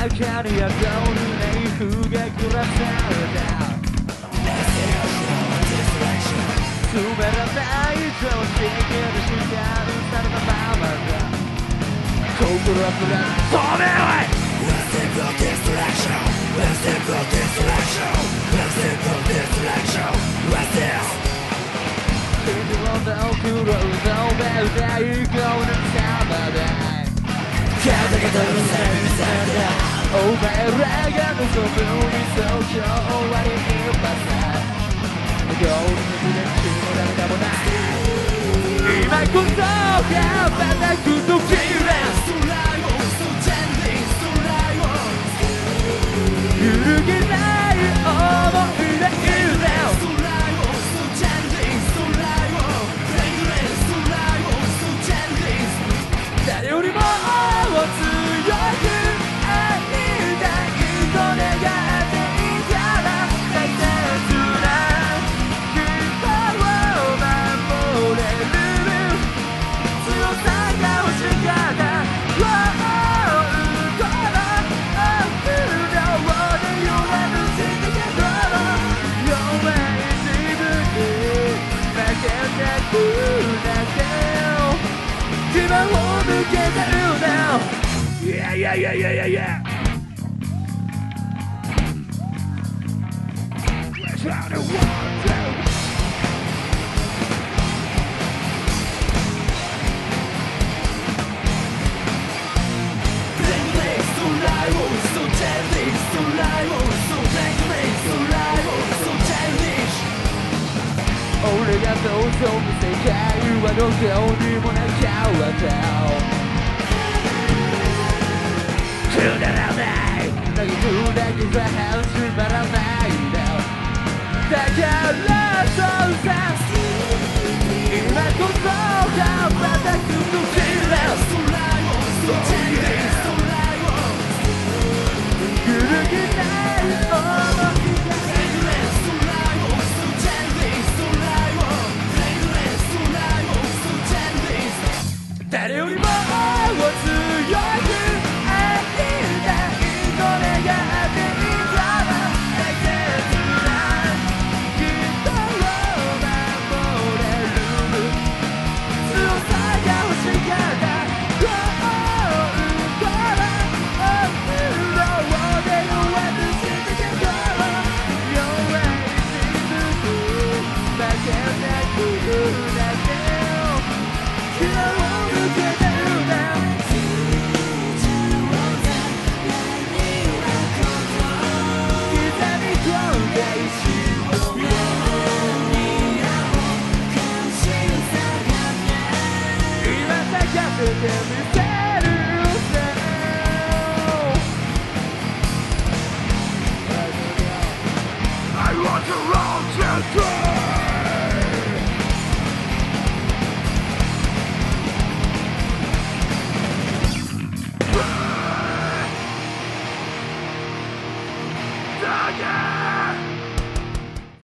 中に宿る冥風が暮らされた詰めらない常識にしかされたままだ心はプラス止めろい One step of distraction One step of distraction One step of distraction One step 君をの黒の目で最高の様だ肩が飛び去るさお前らが望む理想郷終わりにバサゴールに連中も誰かもない今こそが叩く時揺るぎない想いでいるぜ誰よりも強くありたいと願っていたら大切な人を守れる強さが欲しかった自分を抜けてるな Yeah yeah yeah yeah yeah yeah Try to walk through Blank so live so childish so live so blank so live so childish 俺が望む世界はどこにもなきゃわたくだらない嘆くだけじゃ始まらないんだだからそうさ今こそが叩く時だ揺るぎない想い誰よりも強くありたいと願っていたら大切な人を守れる強さが欲しかったこうからお風呂で弱くしてけど弱い自分に負けなくなって昨日I want to roll to again!